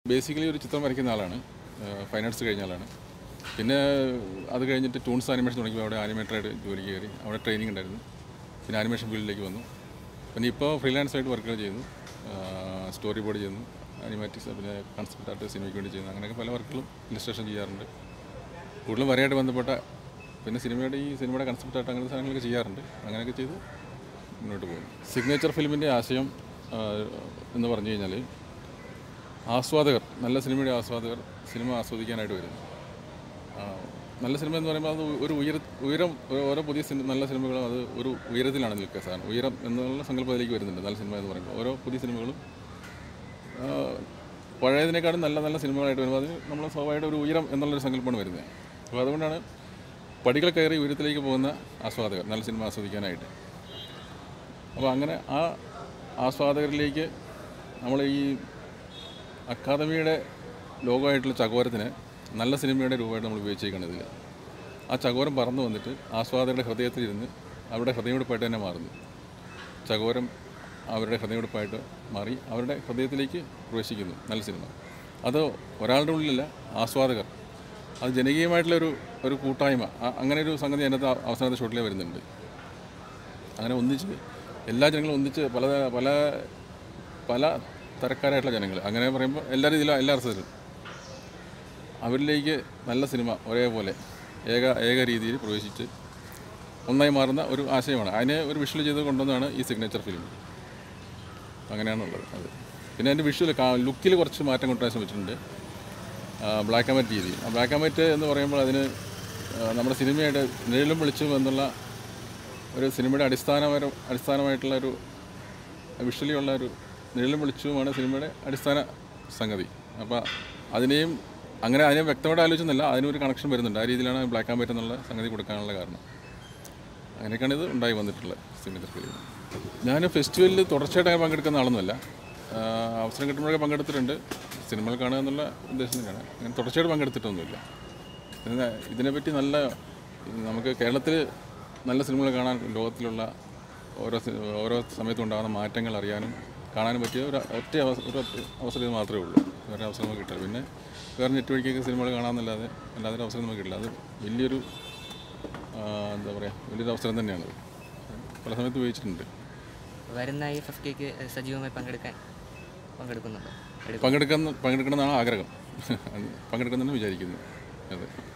Basically ഒരു ചിത്രം വരയ്ക്കുന്ന ആളാണ്, ഫൈൻ ആർട്സ് കഴിഞ്ഞ ആളാണ്. പിന്നെ അത് കഴിഞ്ഞിട്ട് ടൂൺസ് ആനിമേഷൻ തുടങ്ങിയപ്പോൾ അവിടെ ആനിമേറ്ററായിട്ട് ജോലിക്ക് കയറി, അവിടെ ട്രെയിനിങ് ഉണ്ടായിരുന്നു. പിന്നെ ആനിമേഷൻ ഫീൽഡിലേക്ക് വന്നു. പിന്നെ ഇപ്പോൾ ഫ്രീലാൻസായിട്ട് വർക്കുകൾ ചെയ്യുന്നു, സ്റ്റോറി ബോർഡ് ചെയ്യുന്നു, ആനിമാറ്റിക്സ്, പിന്നെ കൺസെപ്റ്റ് ആർട്ട് സിനിമയ്ക്ക് വേണ്ടി ചെയ്യുന്നു. അങ്ങനെയൊക്കെ പല വർക്കുകളും ഇല്ലസ്ട്രേഷൻ ചെയ്യാറുണ്ട്. കൂടുതലും വരയായിട്ട് ബന്ധപ്പെട്ട, പിന്നെ സിനിമയുടെ കൺസെപ്റ്റ് ആയിട്ട് അങ്ങനത്തെ സാധനങ്ങളൊക്കെ ചെയ്യാറുണ്ട്. അങ്ങനെയൊക്കെ ചെയ്ത് മുന്നോട്ട് പോകുന്നു. സിഗ്നേച്ചർ ഫിലിമിൻ്റെ ആശയം എന്ന് പറഞ്ഞു കഴിഞ്ഞാൽ, ആസ്വാദകർ, നല്ല സിനിമയുടെ ആസ്വാദകർ സിനിമ ആസ്വദിക്കാനായിട്ട് വരുന്നു. നല്ല സിനിമ എന്ന് പറയുമ്പോൾ അത് ഒരു ഉയരം, ഓരോ പുതിയ നല്ല സിനിമകളും അത് ഒരു ഉയരത്തിലാണ് നിൽക്കുക. സാധനം ഉയരം എന്നുള്ള സങ്കല്പത്തിലേക്ക് വരുന്നുണ്ട്. നല്ല സിനിമ എന്ന് പറയുമ്പോൾ ഓരോ പുതിയ സിനിമകളും പഴയതിനേക്കാളും നല്ല നല്ല സിനിമകളായിട്ട് വരുമ്പോൾ അതിന് നമ്മൾ സ്വാഭാവികമായിട്ട് ഒരു ഉയരം എന്നുള്ളൊരു സങ്കല്പമാണ് വരുന്നത്. അപ്പോൾ അതുകൊണ്ടാണ് പടികൾ കയറി ഉയരത്തിലേക്ക് പോകുന്ന ആസ്വാദകർ നല്ല സിനിമ ആസ്വദിക്കാനായിട്ട്. അപ്പോൾ അങ്ങനെ ആ ആസ്വാദകരിലേക്ക് നമ്മൾ ഈ അക്കാദമിയുടെ ലോഗോയായിട്ടുള്ള ചകോരത്തിന് നല്ല സിനിമയുടെ രൂപമായിട്ട് നമ്മൾ ഉപയോഗിച്ചേക്കാണ് ഇതിൽ. ആ ചകോരം പറന്നു വന്നിട്ട് ആസ്വാദകരുടെ ഹൃദയത്തിലിരുന്ന് അവരുടെ ഹൃദയമെടുപ്പായിട്ട് തന്നെ മാറുന്നു. ചകോരം അവരുടെ ഹൃദയമെടുപ്പായിട്ട് മാറി അവരുടെ ഹൃദയത്തിലേക്ക് പ്രവേശിക്കുന്നു നല്ല സിനിമ. അത് ഒരാളുടെ ഉള്ളിലല്ല, ആസ്വാദകർ, അത് ജനകീയമായിട്ടുള്ളൊരു കൂട്ടായ്മ, അങ്ങനെ ഒരു സംഗതി അതിനകത്ത് അവസാനത്തെ ഷോട്ടിലേ വരുന്നുണ്ട്. അങ്ങനെ ഒന്നിച്ച് എല്ലാ ജനങ്ങളും ഒന്നിച്ച് പല തരക്കാരായിട്ടുള്ള ജനങ്ങൾ, അങ്ങനെ പറയുമ്പോൾ എല്ലാ രീതിയിലും എല്ലാ അർത്ഥത്തിലും അവരിലേക്ക് നല്ല സിനിമ ഒരേപോലെ ഏക രീതിയിൽ പ്രവേശിച്ച് ഒന്നായി മാറുന്ന ഒരു ആശയമാണ്. അതിനെ ഒരു വിഷ്വൽ ചെയ്ത് കൊണ്ടുവന്നാണ് ഈ സിഗ്നേച്ചർ ഫിലിം. അങ്ങനെയാണുള്ളത് അത്. പിന്നെ അതിൻ്റെ വിഷ്വൽ ലുക്കിൽ കുറച്ച് മാറ്റം കൊണ്ടുവരാൻ ശ്രമിച്ചിട്ടുണ്ട്. ബ്ലാക്ക് ആൻഡ് വൈറ്റ് രീതി. ബ്ലാക്ക് ആൻഡ് വൈറ്റ് എന്ന് പറയുമ്പോൾ അതിന് നമ്മുടെ സിനിമയുടെ നിഴലും വെളിച്ചവും എന്നുള്ള ഒരു സിനിമയുടെ അടിസ്ഥാനമായിട്ടുള്ള ഒരു വിഷ്വലി ഉള്ള ഒരു നിഴലും വെളിച്ചവുമാണ് സിനിമയുടെ അടിസ്ഥാന സംഗതി. അപ്പോൾ അതിനെ വ്യക്തമായിട്ട് ആലോചിച്ചെന്നല്ല, അതിനൊരു കണക്ഷൻ വരുന്നുണ്ട്. ആ രീതിയിലാണ് ബ്ലാക്ക് ആൻഡ് വൈറ്റ് എന്നുള്ള സംഗതി കൊടുക്കാനുള്ള കാരണം. അങ്ങനെയൊക്കെയാണ് ഇത് ഉണ്ടായി വന്നിട്ടുള്ളത് സിഗ്നേച്ചർ ഫിലിം. ഞാൻ ഫെസ്റ്റിവലിൽ തുടർച്ചയായിട്ട് പങ്കെടുക്കുന്ന ആളൊന്നുമല്ല. അവസരം കിട്ടുമ്പോഴൊക്കെ പങ്കെടുത്തിട്ടുണ്ട്. സിനിമകൾ കാണുക എന്നുള്ള ഉദ്ദേശത്തിനാണ്. അങ്ങനെ തുടർച്ചയായിട്ട് പങ്കെടുത്തിട്ടൊന്നുമില്ല. ഇതിനെപ്പറ്റി നമുക്ക് കേരളത്തിൽ നല്ല സിനിമകൾ കാണാൻ, ലോകത്തിലുള്ള ഓരോ സമയത്തും ഉണ്ടാകുന്ന മാറ്റങ്ങൾ അറിയാനും കാണാനും പറ്റിയ ഒരു അവസരം ഇത് മാത്രമേ ഉള്ളൂ. വേറെ അവസരം നമുക്ക് കിട്ടില്ല. പിന്നെ വേറെ നെറ്റ് വഴിക്കൊക്കെ സിനിമകൾ കാണാമെന്നല്ലാതെ അല്ലാതെ അവസരം നമുക്ക് കിട്ടില്ല. അത് വലിയൊരു വലിയൊരു അവസരം തന്നെയാണ്. പല സമയത്ത് ഉപയോഗിച്ചിട്ടുണ്ട്. വരുന്ന IFFK സജീവമായി പങ്കെടുക്കുന്നുണ്ടോ? പങ്കെടുക്കണമെന്നാണ് ആഗ്രഹം. പങ്കെടുക്കണമെന്ന് വിചാരിക്കുന്നു. അതെ.